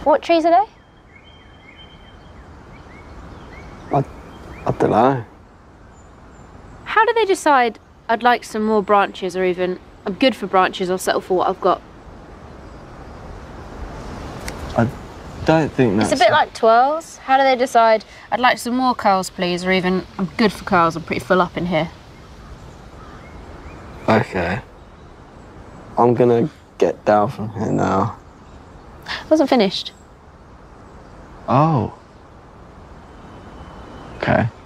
What trees are they? I don't know. How do they decide I'd like some more branches, or even I'm good for branches, I'll settle for what I've got? I don't think that's... It's a bit like twirls. How do they decide I'd like some more curls, please, or even I'm good for curls, I'm pretty full up in here? Okay. I'm gonna get down from here now. I wasn't finished. Oh. Okay.